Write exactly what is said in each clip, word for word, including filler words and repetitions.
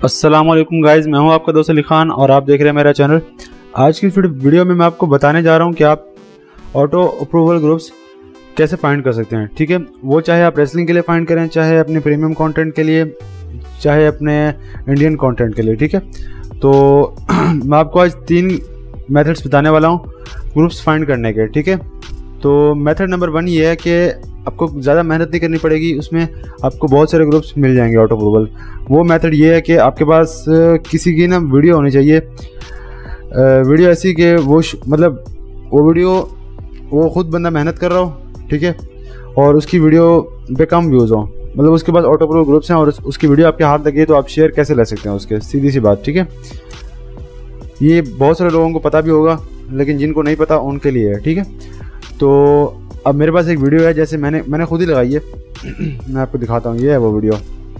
अस्सलाम वालेकुम गाइज़, मैं हूं आपका दोस्त अली खान और आप देख रहे हैं मेरा चैनल। आज की वीडियो में मैं आपको बताने जा रहा हूं कि आप ऑटो अप्रूवल ग्रुप्स कैसे फाइंड कर सकते हैं। ठीक है, वो चाहे आप रेसलिंग के लिए फाइंड करें, चाहे अपने प्रीमियम कंटेंट के लिए, चाहे अपने इंडियन कंटेंट के लिए। ठीक है, तो मैं आपको आज तीन मेथड्स बताने वाला हूँ ग्रुप्स फाइंड करने के। ठीक है, तो मेथड नंबर वन ये है कि आपको ज़्यादा मेहनत नहीं करनी पड़ेगी, उसमें आपको बहुत सारे ग्रुप्स मिल जाएंगे ऑटो अप्रूवल। वो मेथड ये है कि आपके पास किसी की ना वीडियो होनी चाहिए, वीडियो ऐसी कि वो मतलब वो वीडियो वो खुद बंदा मेहनत कर रहा हो, ठीक है, और उसकी वीडियो पे कम व्यूज़ हो, मतलब उसके पास ऑटो अप्रूवल ग्रुप्स हैं और उसकी वीडियो आपके हाथ लगी है तो आप शेयर कैसे ले सकते हैं उसके, सीधी सी बात। ठीक है, ये बहुत सारे लोगों को पता भी होगा, लेकिन जिनको नहीं पता उनके लिए है। ठीक है, तो अब मेरे पास एक वीडियो है, जैसे मैंने मैंने खुद ही लगाई है मैं आपको दिखाता हूँ। ये है वो वीडियो।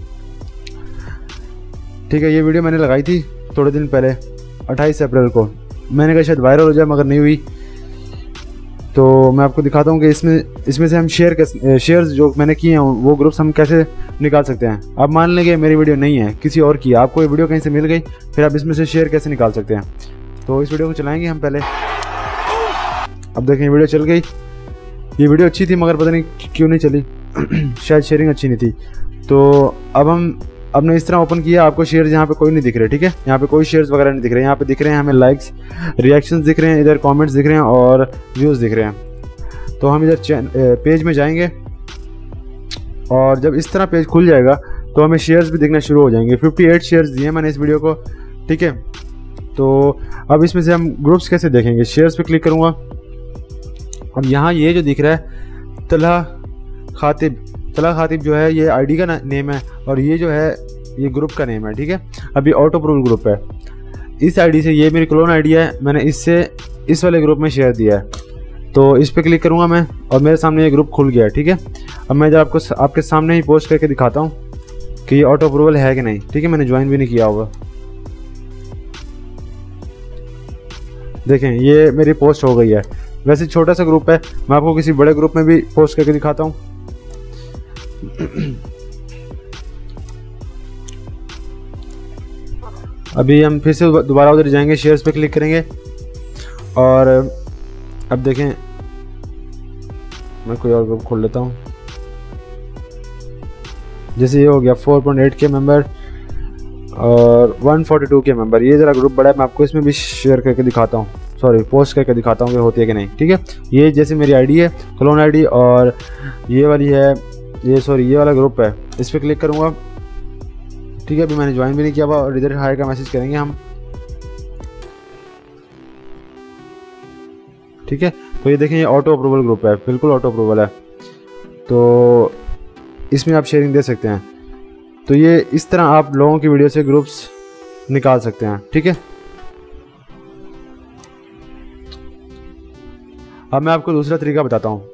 ठीक है, ये वीडियो मैंने लगाई थी थोड़े दिन पहले, अट्ठाईस अप्रैल को। मैंने कहा शायद वायरल हो जाए, मगर नहीं हुई। तो मैं आपको दिखाता हूँ कि इसमें इसमें से हम शेयर कैसे शेयर्स जो मैंने किए हैं वो ग्रुप्स हम कैसे निकाल सकते हैं। आप मान लें कि मेरी वीडियो नहीं है, किसी और की, आपको ये वीडियो कहीं से मिल गई, फिर आप इसमें से शेयर कैसे निकाल सकते हैं। तो इस वीडियो को चलाएँगे हम पहले। अब देखें, वीडियो चल गई। ये वीडियो अच्छी थी मगर पता नहीं क्यों नहीं चली शायद शेयरिंग अच्छी नहीं थी। तो अब हम अब ने इस तरह ओपन किया, आपको शेयर्स यहाँ पे कोई नहीं दिख रहे। ठीक है, यहाँ पे कोई शेयर्स वगैरह नहीं दिख रहे। यहाँ पे दिख रहे हैं हमें लाइक्स, रिएक्शंस दिख रहे हैं, इधर कमेंट्स दिख रहे हैं और व्यूज़ दिख रहे हैं। तो हम इधर पेज में जाएंगे और जब इस तरह पेज खुल जाएगा तो हमें शेयर्स भी दिखना शुरू हो जाएंगे। अट्ठावन शेयर्स दिए मैंने इस वीडियो को। ठीक है, तो अब इसमें से हम ग्रुप्स कैसे देखेंगे। शेयर्स पे क्लिक करूँगा। अब यहाँ ये जो दिख रहा है तलहा खातिब, तलहा खातिब जो है ये आईडी का नेम है और ये जो है ये ग्रुप का नेम है। ठीक है, अभी ऑटो अप्रूवल ग्रुप है। इस आईडी से, ये मेरी क्लोन आईडी है, मैंने इससे इस वाले ग्रुप में शेयर दिया है। तो इस पर क्लिक करूँगा मैं और मेरे सामने ये ग्रुप खुल गया है। ठीक है, अब मैं जब आपको आपके सामने ही पोस्ट करके दिखाता हूँ कि ये ऑटो अप्रूवल है कि नहीं। ठीक है, मैंने ज्वाइन भी नहीं किया होगा। देखें, ये मेरी पोस्ट हो गई है। वैसे छोटा सा ग्रुप है, मैं आपको किसी बड़े ग्रुप में भी पोस्ट करके दिखाता हूँ। अभी हम फिर से दोबारा उधर जाएंगे, शेयर्स पे क्लिक करेंगे और अब देखें, मैं कोई और ग्रुप खोल लेता हूँ। जैसे ये हो गया फोर पॉइंट एट के मेंबर और वन फोर्टी टू के मेंबर। ये ज़रा ग्रुप बड़ा है, मैं आपको इसमें भी शेयर करके दिखाता हूँ, सॉरी पोस्ट करके दिखाता हूँ कि होती है कि नहीं। ठीक है, ये जैसे मेरी आईडी है, क्लोन आईडी, और ये वाली है, ये सॉरी ये वाला ग्रुप है। इस पर क्लिक करूँगा। ठीक है, अभी मैंने ज्वाइन भी नहीं किया हुआ और इधर हाई का मैसेज करेंगे हम। ठीक है, तो ये देखें, ये ऑटो अप्रूवल ग्रुप है, बिल्कुल ऑटो अप्रूवल है। तो इसमें आप शेयरिंग दे सकते हैं। तो ये इस तरह आप लोगों की वीडियो से ग्रुप्स निकाल सकते हैं। ठीक है, अब मैं आपको दूसरा तरीका बताता हूँ।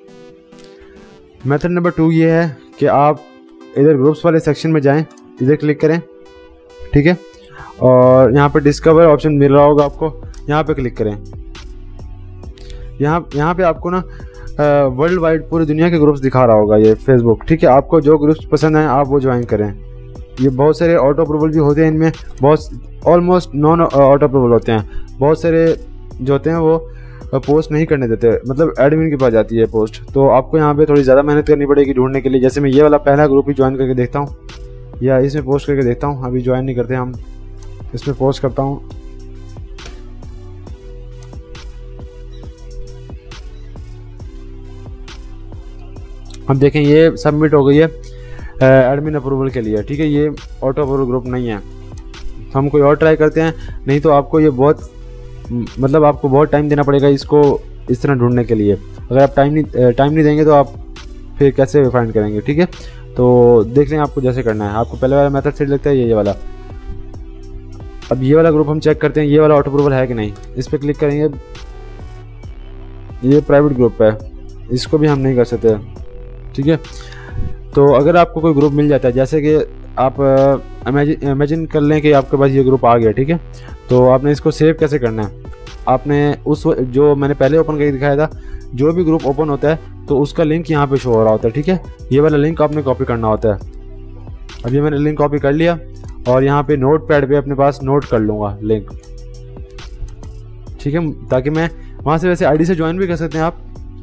मेथड नंबर टू ये है कि आप इधर ग्रुप्स वाले सेक्शन में जाएं, इधर क्लिक करें। ठीक है, और यहाँ पे डिस्कवर ऑप्शन मिल रहा होगा आपको, यहाँ पे क्लिक करें। यहाँ यहाँ पे आपको ना वर्ल्ड वाइड पूरी दुनिया के ग्रुप्स दिखा रहा होगा ये फेसबुक। ठीक है, आपको जो ग्रुप्स पसंद आए आप वो ज्वाइन करें। ये बहुत सारे ऑटो अप्रूवल भी होते हैं, इनमें बहुत ऑलमोस्ट नॉन ऑटो अप्रूवल होते हैं। बहुत सारे जो होते हैं वो पोस्ट नहीं करने देते, मतलब एडमिन के पास जाती है पोस्ट। तो आपको यहाँ पे थोड़ी ज़्यादा मेहनत करनी पड़ेगी ढूंढने के लिए। जैसे मैं ये वाला पहला ग्रुप ही ज्वाइन करके देखता हूँ या इसमें पोस्ट करके देखता हूँ। अभी ज्वाइन नहीं करते हम, इसमें पोस्ट करता हूँ। अब देखें, ये सबमिट हो गई है एडमिन अप्रूवल के लिए। ठीक है, ये ऑटो अप्रूवल ग्रुप नहीं है। तो हम कोई और ट्राई करते हैं, नहीं तो आपको ये बहुत मतलब आपको बहुत टाइम देना पड़ेगा इसको इस तरह ढूंढने के लिए। अगर आप टाइम नहीं टाइम नहीं देंगे तो आप फिर कैसे फाइंड करेंगे। ठीक है, तो देख लें आपको जैसे करना है। आपको पहले वाला मेथड सही लगता है, ये ये वाला। अब ये वाला ग्रुप हम चेक करते हैं, ये वाला ऑटो अप्रूवल है कि नहीं। इस पर क्लिक करेंगे। ये प्राइवेट ग्रुप है, इसको भी हम नहीं कर सकते। ठीक है, तो अगर आपको कोई ग्रुप मिल जाता है, जैसे कि आप इमेजिन इमेजिन कर लें कि आपके पास ये ग्रुप आ गया। ठीक है, तो आपने इसको सेव कैसे करना है। आपने उस जो मैंने पहले ओपन करके दिखाया था, जो भी ग्रुप ओपन होता है तो उसका लिंक यहाँ पे शो हो रहा होता है। ठीक है, ये वाला लिंक आपने कॉपी करना होता है। अब ये मैंने लिंक कॉपी कर लिया और यहाँ पे नोट पैड पे अपने पास नोट कर लूँगा लिंक, ठीक है, ताकि मैं वहाँ से वैसे आईडी से ज्वाइन भी कर सकते हैं आप,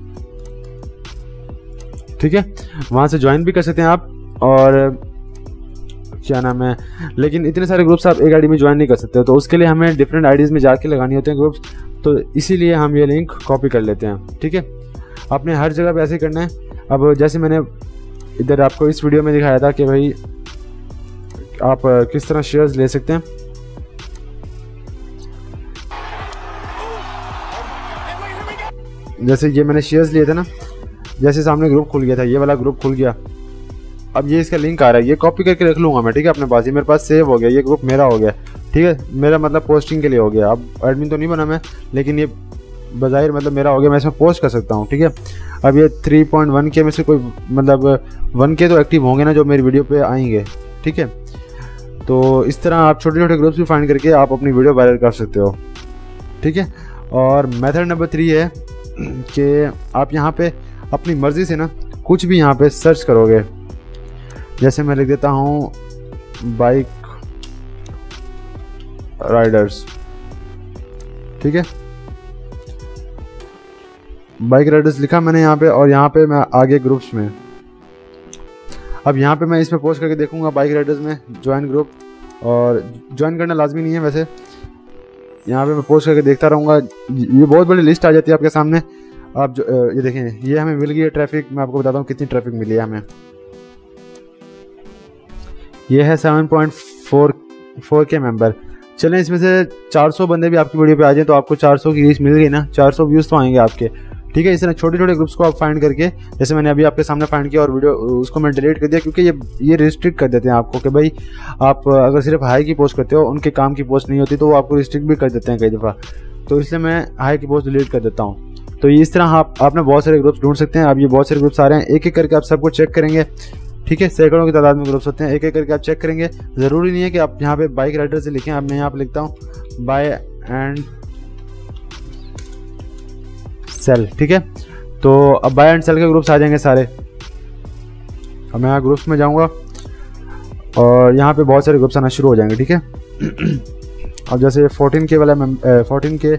ठीक है, वहाँ से ज्वाइन भी कर सकते हैं आप। और क्या नाम है, लेकिन इतने सारे ग्रुप्स आप एक आईडी में ज्वाइन नहीं कर सकते हो, तो उसके लिए हमें डिफरेंट आईडीज़ में जाके लगानी होते हैं ग्रुप्स, तो इसीलिए हम ये लिंक कॉपी कर लेते हैं, ठीक है। आपने हर जगह पे ऐसे ही करना है। अब जैसे मैंने इधर आपको इस वीडियो में दिखाया था कि भाई आप किस तरह शेयर्स ले सकते हैं, जैसे ये मैंने शेयर्स लिए थे ना, जैसे सामने ग्रुप खुल गया था, ये वाला ग्रुप खुल गया, अब ये इसका लिंक आ रहा है, ये कॉपी करके रख लूँगा मैं, ठीक है, अपने पास, ये मेरे पास सेव हो गया, ये ग्रुप मेरा हो गया, ठीक है, मेरा मतलब पोस्टिंग के लिए हो गया। अब एडमिन तो नहीं बना मैं, लेकिन ये बज़ाहिर मतलब मेरा हो गया, मैं इसमें पोस्ट कर सकता हूँ, ठीक है। अब ये थ्री पॉइंट वन के में से कोई मतलब वन के तो एक्टिव होंगे ना जो मेरी वीडियो पे आएंगे, ठीक है। तो इस तरह आप छोटे छोटे ग्रुप्स भी फाइंड करके आप अपनी वीडियो वायरल कर सकते हो, ठीक है। और मेथड नंबर थ्री है कि आप यहाँ पे अपनी मर्ज़ी से ना कुछ भी यहाँ पे सर्च करोगे, जैसे मैं लिख देता हूँ बाइक राइडर्स, ठीक है, बाइक राइडर्स लिखा मैंने यहाँ पे, और यहाँ पे मैं आगे ग्रुप्स में, अब यहाँ पे मैं इसमें पोस्ट करके देखूंगा बाइक राइडर्स में ज्वाइन ग्रुप, और ज्वाइन करना लाजमी नहीं है वैसे, यहाँ पे मैं पोस्ट करके देखता रहूँगा, ये बहुत बड़ी लिस्ट आ जाती है आपके सामने। आप जो ये देखें, ये हमें मिल गई है ट्रैफिक, मैं आपको बताता हूँ कितनी ट्रैफिक मिली है हमें, ये है सेवन पॉइंट फोर फोर के मेंबर। चलें इसमें से चार सौ बंदे भी आपकी वीडियो पे आ जाएं तो आपको चार सौ की रीच मिल गई ना, चार सौ व्यूज़ तो आएंगे आपके, ठीक है। इस तरह छोटे छोटे ग्रुप्स को आप फाइंड करके, जैसे मैंने अभी आपके सामने फाइंड किया और वीडियो उसको मैं डिलीट कर दिया, क्योंकि ये ये रिस्ट्रिक्ट कर देते हैं आपको कि भाई आप अगर सिर्फ हाई की पोस्ट करते हो, उनके काम की पोस्ट नहीं होती, तो वो आपको रिस्ट्रिक्ट भी कर देते हैं कई दफ़ा, तो इसलिए मैं हाई की पोस्ट डिलीट कर देता हूँ। तो इस तरह आप आपने बहुत सारे ग्रुप्स ढूंढ सकते हैं। अब ये बहुत सारे ग्रुप्स आ रहे हैं, एक एक करके आप सबको चेक करेंगे, ठीक है, सैकड़ों की तादाद में ग्रुप्स होते हैं, एक एक करके आप चेक करेंगे। ज़रूरी नहीं है कि आप यहाँ पे बाइक राइडर से लिखें, अब मैं यहाँ पे लिखता हूँ बाय एंड सेल, ठीक है। तो अब बाय एंड सेल के ग्रुप्स आ जाएंगे सारे। अब मैं यहाँ ग्रुप्स में जाऊँगा और यहाँ पे बहुत सारे ग्रुप्स आना शुरू हो जाएंगे, ठीक है। अब जैसे फोर्टीन के वाला फोर्टीन के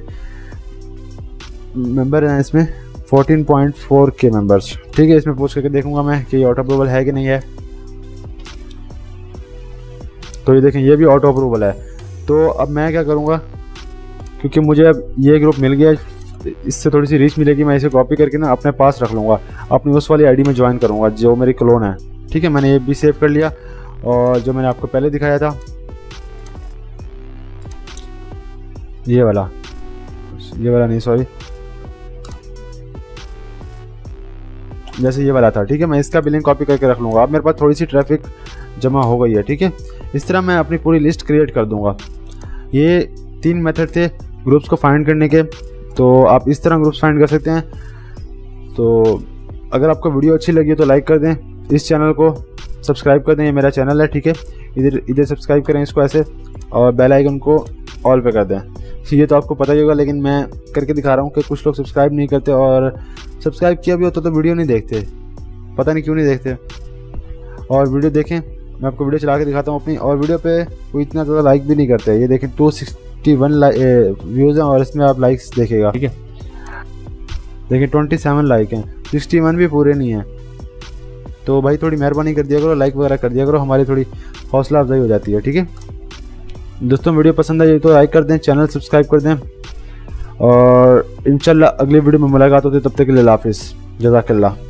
मेंबर हैं, इसमें फोर्टीन पॉइंट फोर के मेंबर्स, ठीक है। इसमें पोस्ट करके देखूंगा मैं कि ये ऑटो अप्रूवल है कि नहीं है। तो ये देखें, ये भी ऑटो अप्रूवल है। तो अब मैं क्या करूंगा, क्योंकि मुझे अब ये ग्रुप मिल गया, इससे थोड़ी सी रीच मिलेगी, मैं इसे कॉपी करके ना अपने पास रख लूँगा, अपनी उस वाली आईडी में ज्वाइन करूँगा जो मेरी क्लोन है, ठीक है। मैंने ये भी सेव कर लिया, और जो मैंने आपको पहले दिखाया था ये वाला ये वाला नहीं सॉरी जैसे ये वाला था, ठीक है। मैं इसका भी लिंक कॉपी करके रख लूँगा। अब मेरे पास थोड़ी सी ट्रैफिक जमा हो गई है, ठीक है। इस तरह मैं अपनी पूरी लिस्ट क्रिएट कर दूँगा। ये तीन मेथड थे ग्रुप्स को फाइंड करने के, तो आप इस तरह ग्रुप्स फाइंड कर सकते हैं। तो अगर आपको वीडियो अच्छी लगी तो लाइक कर दें, इस चैनल को सब्सक्राइब कर दें, ये मेरा चैनल है, ठीक है। इधर इधर सब्सक्राइब करें इसको ऐसे, और बेल आइकन को ऑल पे कर दें। ये तो आपको पता ही होगा, लेकिन मैं करके दिखा रहा हूँ कि कुछ लोग सब्सक्राइब नहीं करते, और सब्सक्राइब किया भी होता तो वीडियो नहीं देखते, पता नहीं क्यों नहीं देखते। और वीडियो देखें, मैं आपको वीडियो चला के दिखाता हूँ अपनी, और वीडियो पे कोई इतना ज़्यादा लाइक भी नहीं करते। ये देखें टू सिक्सटी वन व्यूज़ हैं, और इसमें आप लाइक्स देखेगा, ठीक है। देखिए ट्वेंटी सेवन लाइक हैं, सिक्सटी वन भी पूरे नहीं हैं। तो भाई थोड़ी मेहरबानी कर दिया करो, लाइक वगैरह कर दिया करो, हमारी थोड़ी हौसला अफजाई हो जाती है, ठीक है। दोस्तों वीडियो पसंद आई तो लाइक कर दें, चैनल सब्सक्राइब कर दें, और इंशाल्लाह अगली वीडियो में मुलाकात होती है। तब तक के लिए हाफिज़, जज़ाकल्लाह।